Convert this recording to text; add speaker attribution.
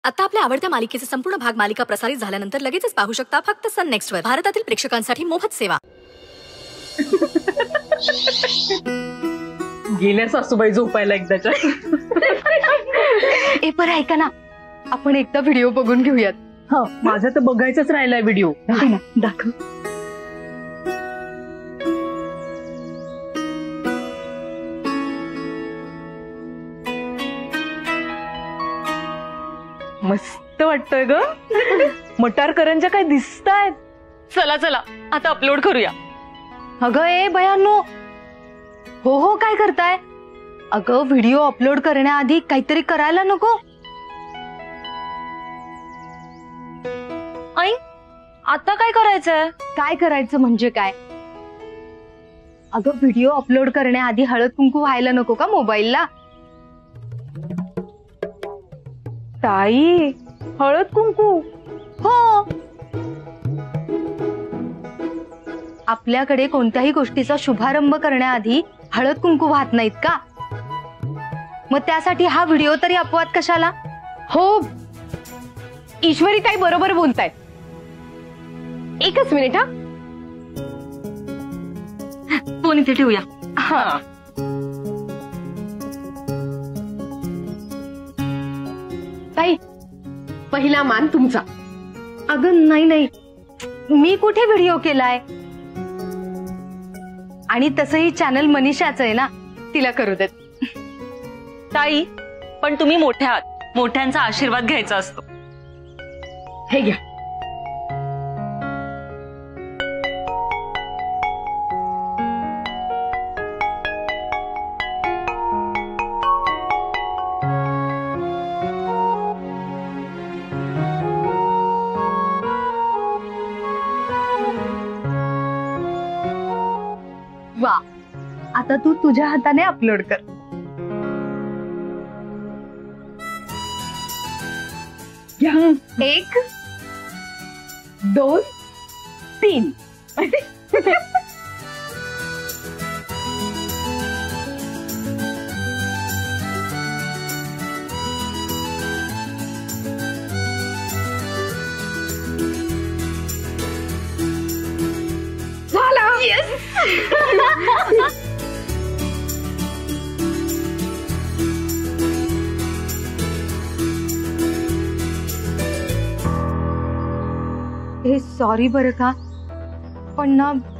Speaker 1: आता आपल्या आवडत्या मालिकेचे संपूर्ण भाग मालिका प्रसारित झाल्यानंतर लगेचच पाहू शकता फक्त सन नेक्स्ट वर. भारतातील प्रेक्षकांसाठी मोफत सेवा.
Speaker 2: गेल्या सासूबाई झोपायला एकदाच्या.
Speaker 3: पण ऐका ना, आपण एकदा व्हिडिओ बघून घेऊयात.
Speaker 2: हा, माझा तर बघायचाच राहिलाय व्हिडिओ.
Speaker 3: दाखव.
Speaker 2: मस्त वाटतोय ग. मटार करंजा काय दिसतायत.
Speaker 3: चला चला आता अपलोड करूया. अगं ए बयानो, हो हो काय करताय? अगं व्हिडिओ अपलोड करण्याआधी काहीतरी करायला नको? आई आता काय करायचंय? काय करायचं म्हणजे काय? अगं व्हिडिओ अपलोड करण्याआधी हळद कुंकू व्हायला नको का मोबाईलला?
Speaker 2: ताई, हळद कुंकू?
Speaker 3: हो. आपल्याकडे कोणत्याही गोष्टीचा शुभारंभ करण्याआधी हळद कुंकू वाहत नाहीत का? मग त्यासाठी हा व्हिडिओ तरी अपवाद कशाला?
Speaker 4: हो, ईश्वरी ताई बरोबर बोलतायत. एकच मिनिट. हा,
Speaker 3: फोन इथे ठेवूया.
Speaker 4: हा. ताई, पहिला मान तुमचा.
Speaker 3: अगं नाही नाही, मी कुठे व्हिडिओ केलाय? आणि तसंही चॅनल मनीषाचं आहे ना, तिला करू देत.
Speaker 5: ताई, पण तुम्ही मोठ्या आहात, मोठ्यांचा आशीर्वाद घ्यायचा असतो.
Speaker 4: हे घ्या.
Speaker 3: वा, आता तू तुझ्या हाताने अपलोड कर. एक,
Speaker 4: 2, 3. झाला.
Speaker 3: हे सॉरी बरं का, पण ना